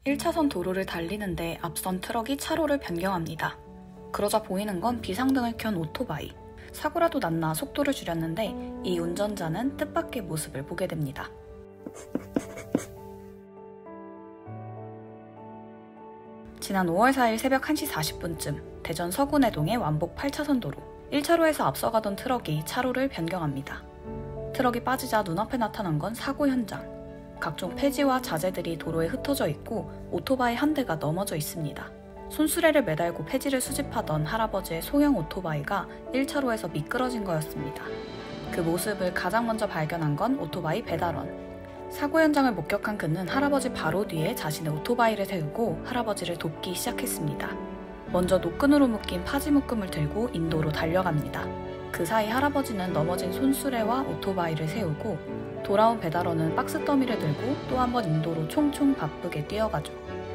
1차선 도로를 달리는데 앞선 트럭이 차로를 변경합니다. 그러자 보이는 건 비상등을 켠 오토바이. 사고라도 났나 속도를 줄였는데 이 운전자는 뜻밖의 모습을 보게 됩니다. 지난 5월 4일 새벽 1시 40분쯤 대전 서구내동의 완복 8차선 도로 1차로에서 앞서가던 트럭이 차로를 변경합니다. 트럭이 빠지자 눈앞에 나타난 건 사고 현장. 각종 폐지와 자재들이 도로에 흩어져 있고 오토바이 한 대가 넘어져 있습니다. 손수레를 매달고 폐지를 수집하던 할아버지의 소형 오토바이가 1차로에서 미끄러진 거였습니다. 그 모습을 가장 먼저 발견한 건 오토바이 배달원. 사고 현장을 목격한 그는 할아버지 바로 뒤에 자신의 오토바이를 세우고 할아버지를 돕기 시작했습니다. 먼저 노끈으로 묶인 파지 묶음을 들고 인도로 달려갑니다. 그 사이 할아버지는 넘어진 손수레와 오토바이를 세우고 돌아온 배달원은 박스 더미를 들고 또 한 번 인도로 총총 바쁘게 뛰어가죠.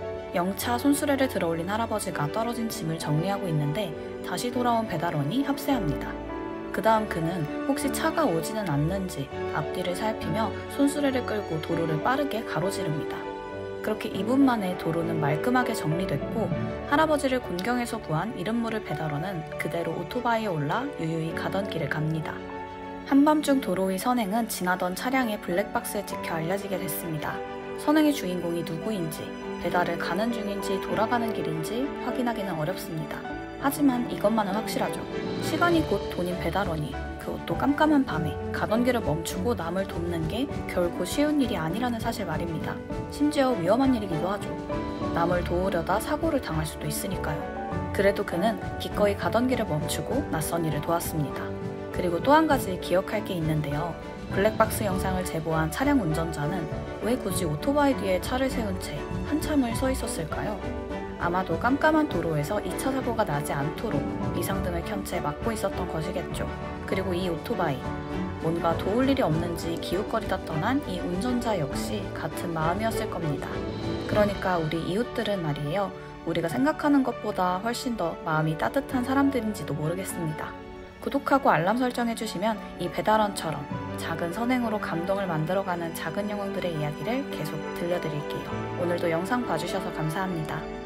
영차 손수레를 들어올린 할아버지가 떨어진 짐을 정리하고 있는데 다시 돌아온 배달원이 합세합니다. 그 다음 그는 혹시 차가 오지는 않는지 앞뒤를 살피며 손수레를 끌고 도로를 빠르게 가로지릅니다. 그렇게 2분 만에 도로는 말끔하게 정리됐고 할아버지를 곤경에서 구한 이름 모를 배달원은 그대로 오토바이에 올라 유유히 가던 길을 갑니다. 한밤중 도로 위 선행은 지나던 차량의 블랙박스에 찍혀 알려지게 됐습니다. 선행의 주인공이 누구인지, 배달을 가는 중인지 돌아가는 길인지 확인하기는 어렵습니다. 하지만 이것만은 확실하죠. 시간이 곧 돈인 배달원이 그것도 깜깜한 밤에 가던 길을 멈추고 남을 돕는 게 결코 쉬운 일이 아니라는 사실 말입니다. 심지어 위험한 일이기도 하죠. 남을 도우려다 사고를 당할 수도 있으니까요. 그래도 그는 기꺼이 가던 길을 멈추고 낯선 일을 도왔습니다. 그리고 또 한 가지 기억할 게 있는데요. 블랙박스 영상을 제보한 차량 운전자는 왜 굳이 오토바이 뒤에 차를 세운 채 한참을 서 있었을까요? 아마도 깜깜한 도로에서 2차 사고가 나지 않도록 비상등을 켠 채 막고 있었던 것이겠죠. 그리고 이 오토바이, 뭔가 도울 일이 없는지 기웃거리다 떠난 이 운전자 역시 같은 마음이었을 겁니다. 그러니까 우리 이웃들은 말이에요. 우리가 생각하는 것보다 훨씬 더 마음이 따뜻한 사람들인지도 모르겠습니다. 구독하고 알람 설정해주시면 이 배달원처럼 작은 선행으로 감동을 만들어가는 작은 영웅들의 이야기를 계속 들려드릴게요. 오늘도 영상 봐주셔서 감사합니다.